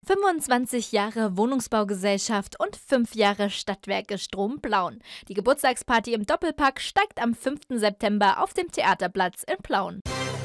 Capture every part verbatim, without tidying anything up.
fünfundzwanzig Jahre Wohnungsbaugesellschaft und fünf Jahre Stadtwerke Strom-Plauen. Die Geburtstagsparty im Doppelpack steigt am fünften September auf dem Theaterplatz in Plauen.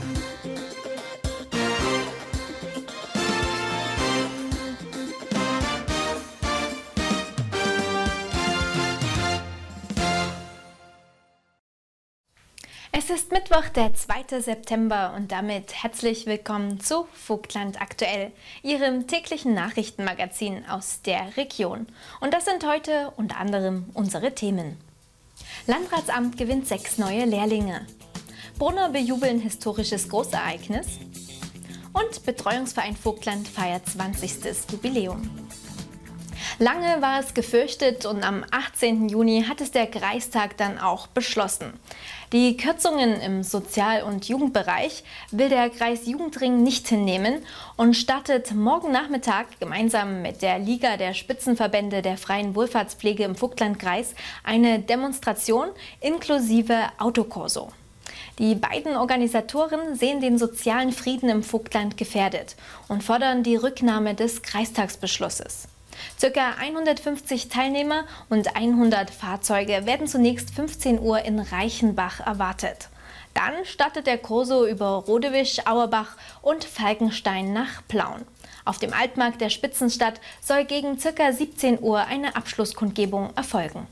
Es ist Mittwoch, der zweite September und damit herzlich willkommen zu Vogtland aktuell, Ihrem täglichen Nachrichtenmagazin aus der Region. Und das sind heute unter anderem unsere Themen. Landratsamt gewinnt sechs neue Lehrlinge. Brunner bejubeln historisches Großereignis. Und Betreuungsverein Vogtland feiert zwanzigstes Jubiläum. Lange war es gefürchtet und am achtzehnten Juni hat es der Kreistag dann auch beschlossen. Die Kürzungen im Sozial- und Jugendbereich will der Kreisjugendring nicht hinnehmen und startet morgen Nachmittag gemeinsam mit der Liga der Spitzenverbände der freien Wohlfahrtspflege im Vogtlandkreis eine Demonstration inklusive Autokorso. Die beiden Organisatoren sehen den sozialen Frieden im Vogtland gefährdet und fordern die Rücknahme des Kreistagsbeschlusses. Circa hundertfünfzig Teilnehmer und hundert Fahrzeuge werden zunächst fünfzehn Uhr in Reichenbach erwartet. Dann startet der Korso über Rodewisch, Auerbach und Falkenstein nach Plauen. Auf dem Altmarkt der Spitzenstadt soll gegen circa siebzehn Uhr eine Abschlusskundgebung erfolgen.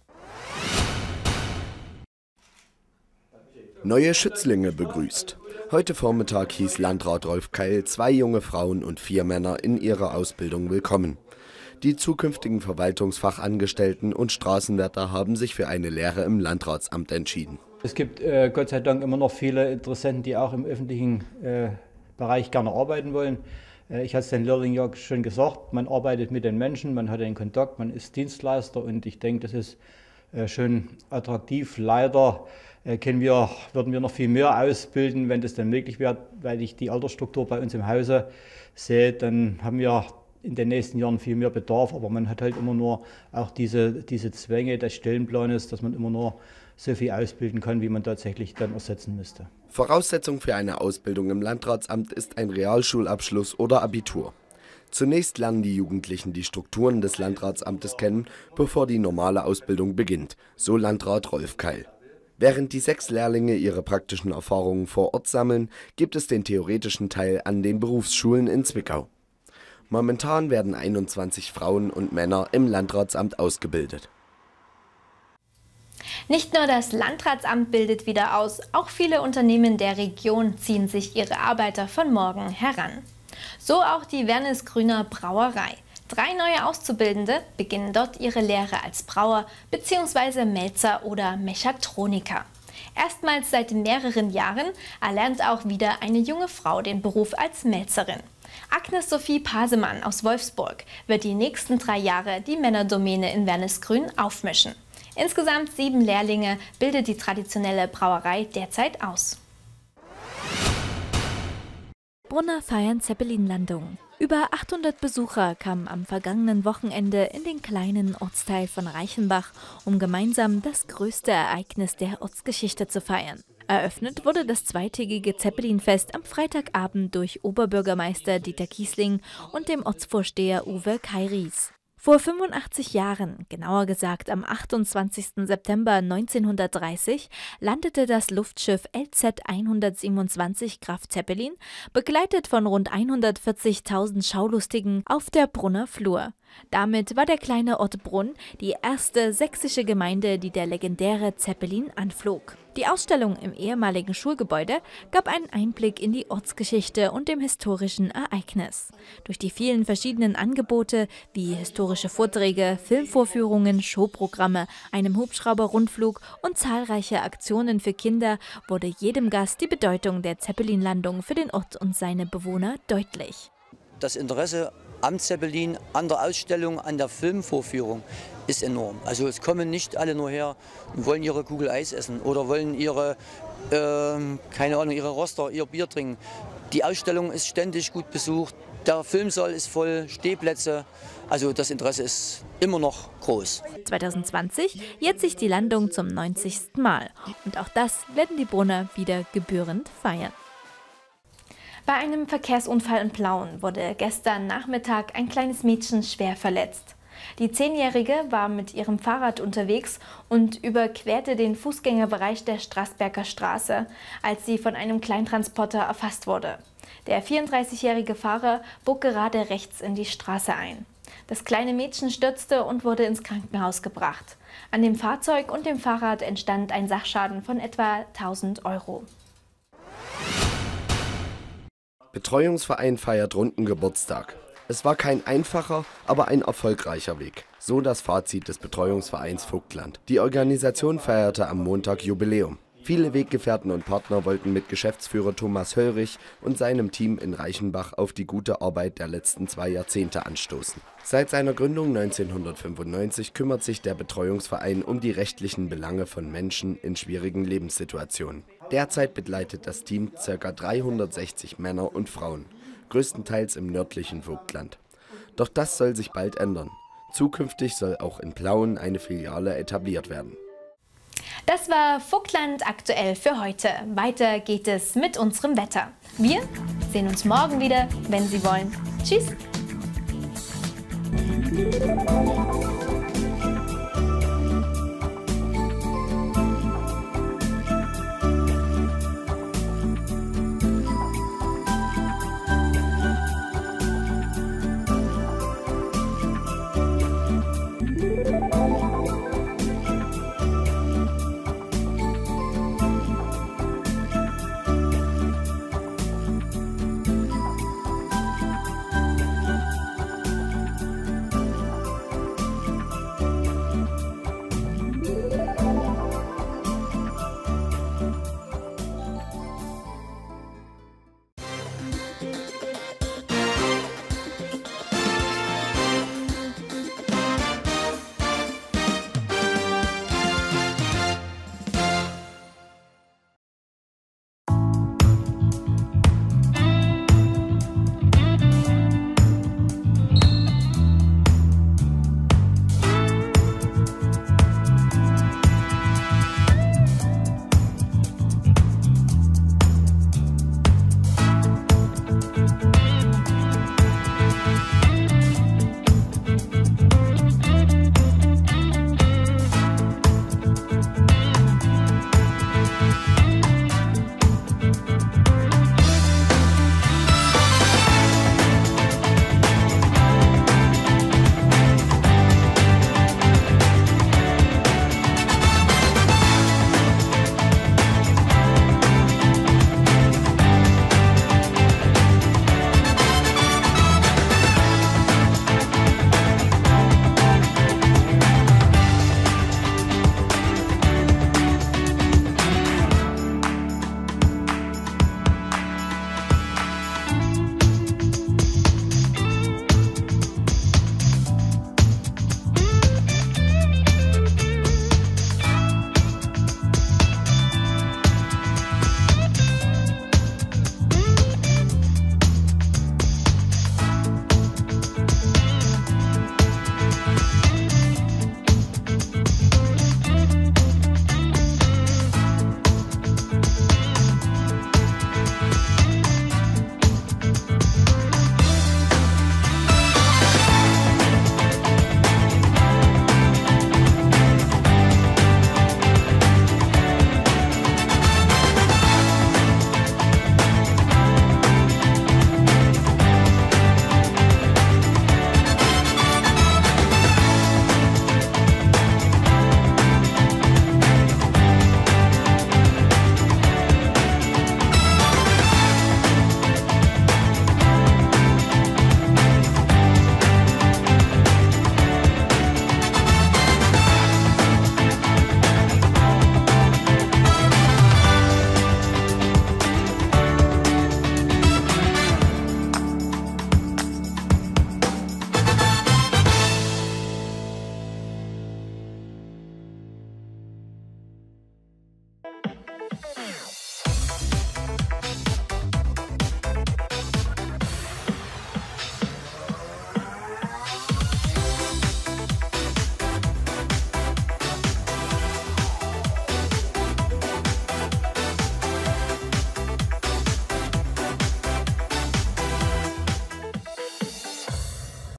Neue Schützlinge begrüßt. Heute Vormittag hieß Landrat Rolf Keil zwei junge Frauen und vier Männer in ihrer Ausbildung willkommen. Die zukünftigen Verwaltungsfachangestellten und Straßenwärter haben sich für eine Lehre im Landratsamt entschieden. Es gibt äh, Gott sei Dank immer noch viele Interessenten, die auch im öffentlichen äh, Bereich gerne arbeiten wollen. Äh, ich hatte es den Lehrlingen ja schon gesagt, man arbeitet mit den Menschen, man hat den Kontakt, man ist Dienstleister und ich denke, das ist äh, schön attraktiv. Leider äh, können wir, würden wir noch viel mehr ausbilden, wenn das dann möglich wäre, weil ich die Altersstruktur bei uns im Hause sehe, dann haben wir in den nächsten Jahren viel mehr Bedarf, aber man hat halt immer nur auch diese, diese Zwänge des Stellenplanes, dass man immer nur so viel ausbilden kann, wie man tatsächlich dann ersetzen müsste. Voraussetzung für eine Ausbildung im Landratsamt ist ein Realschulabschluss oder Abitur. Zunächst lernen die Jugendlichen die Strukturen des Landratsamtes kennen, bevor die normale Ausbildung beginnt, so Landrat Rolf Keil. Während die sechs Lehrlinge ihre praktischen Erfahrungen vor Ort sammeln, gibt es den theoretischen Teil an den Berufsschulen in Zwickau. Momentan werden einundzwanzig Frauen und Männer im Landratsamt ausgebildet. Nicht nur das Landratsamt bildet wieder aus, auch viele Unternehmen der Region ziehen sich ihre Arbeiter von morgen heran. So auch die Wernesgrüner Brauerei. Drei neue Auszubildende beginnen dort ihre Lehre als Brauer bzw. Melzer oder Mechatroniker. Erstmals seit mehreren Jahren erlernt auch wieder eine junge Frau den Beruf als Melzerin. Agnes Sophie Pasemann aus Wolfsburg wird die nächsten drei Jahre die Männerdomäne in Wernesgrün aufmischen. Insgesamt sieben Lehrlinge bildet die traditionelle Brauerei derzeit aus. Brunner feiern Zeppelin-Landung. Über achthundert Besucher kamen am vergangenen Wochenende in den kleinen Ortsteil von Reichenbach, um gemeinsam das größte Ereignis der Ortsgeschichte zu feiern. Eröffnet wurde das zweitägige Zeppelin-Fest am Freitagabend durch Oberbürgermeister Dieter Kiesling und dem Ortsvorsteher Uwe Kairis. Vor fünfundachtzig Jahren, genauer gesagt am achtundzwanzigsten September neunzehnhundertdreißig, landete das Luftschiff L Z hundertsiebenundzwanzig Graf Zeppelin, begleitet von rund hundertvierzigtausend Schaulustigen, auf der Brunner Flur. Damit war der kleine Ort Brunn die erste sächsische Gemeinde, die der legendäre Zeppelin anflog. Die Ausstellung im ehemaligen Schulgebäude gab einen Einblick in die Ortsgeschichte und dem historischen Ereignis. Durch die vielen verschiedenen Angebote wie historische Vorträge, Filmvorführungen, Showprogramme, einem Hubschrauber-Rundflug und zahlreiche Aktionen für Kinder wurde jedem Gast die Bedeutung der Zeppelin-Landung für den Ort und seine Bewohner deutlich. Das Interesse am Zeppelin, an der Ausstellung, an der Filmvorführung ist enorm. Also es kommen nicht alle nur her und wollen ihre Kugel Eis essen oder wollen ihre, äh, keine Ahnung, ihre Roster, ihr Bier trinken. Die Ausstellung ist ständig gut besucht, der Filmsaal ist voll, Stehplätze. Also das Interesse ist immer noch groß. zweitausendzwanzig jährt sich die Landung zum neunzigsten Mal. Und auch das werden die Brunner wieder gebührend feiern. Bei einem Verkehrsunfall in Plauen wurde gestern Nachmittag ein kleines Mädchen schwer verletzt. Die Zehnjährige war mit ihrem Fahrrad unterwegs und überquerte den Fußgängerbereich der Straßberger Straße, als sie von einem Kleintransporter erfasst wurde. Der vierunddreißigjährige Fahrer bog gerade rechts in die Straße ein. Das kleine Mädchen stürzte und wurde ins Krankenhaus gebracht. An dem Fahrzeug und dem Fahrrad entstand ein Sachschaden von etwa tausend Euro. Betreuungsverein feiert runden Geburtstag. Es war kein einfacher, aber ein erfolgreicher Weg. So das Fazit des Betreuungsvereins Vogtland. Die Organisation feierte am Montag Jubiläum. Viele Weggefährten und Partner wollten mit Geschäftsführer Thomas Höllrich und seinem Team in Reichenbach auf die gute Arbeit der letzten zwei Jahrzehnte anstoßen. Seit seiner Gründung neunzehnhundertfünfundneunzig kümmert sich der Betreuungsverein um die rechtlichen Belange von Menschen in schwierigen Lebenssituationen. Derzeit begleitet das Team ca. dreihundertsechzig Männer und Frauen, größtenteils im nördlichen Vogtland. Doch das soll sich bald ändern. Zukünftig soll auch in Plauen eine Filiale etabliert werden. Das war Vogtland aktuell für heute. Weiter geht es mit unserem Wetter. Wir sehen uns morgen wieder, wenn Sie wollen. Tschüss!